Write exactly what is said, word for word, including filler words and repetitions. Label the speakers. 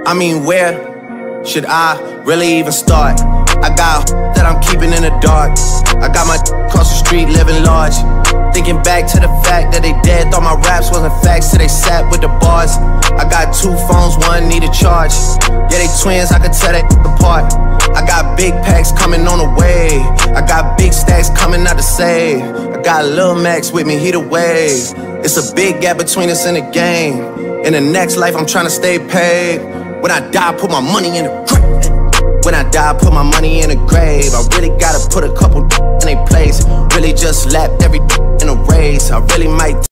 Speaker 1: I mean, where should I really even start? I got that I'm keeping in the dark. I got my across the street living large. Thinking back to the fact that they dead, thought my raps wasn't facts till they sat with the bars. I got two phones, one need a charge. Yeah, they twins, I could tell they apart. I got big packs coming on the way. I got big stacks coming out to save. I got Lil Max with me, he the wave. It's a big gap between us in the game. In the next life, I'm trying to stay paid. When I die, put my money in the grave. When I die, put my money in the grave. I really gotta put a couple in a place. Really just lapped every in a race. I really might